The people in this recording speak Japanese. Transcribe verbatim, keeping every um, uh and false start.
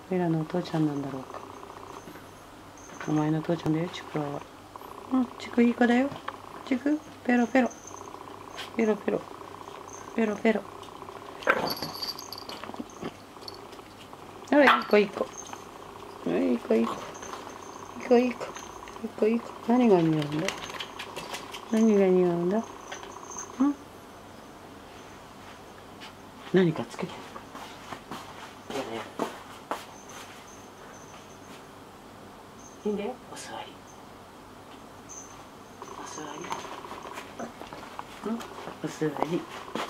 ベラのお父ちゃんなんだろうか。お前の父ちゃんだよ、ちくわは。うん、ちくいい子だよ。ちく、ペロペロ。ペロペロ。ペロペロ。ほら、いい子いい子。いい子いい子。いい子いい子。いい子いい子。何が似合うんだ。何が似合うんだ。ん、何かつけてるか。いやね。いいんだよ、お座り。お座り。うん、お座り。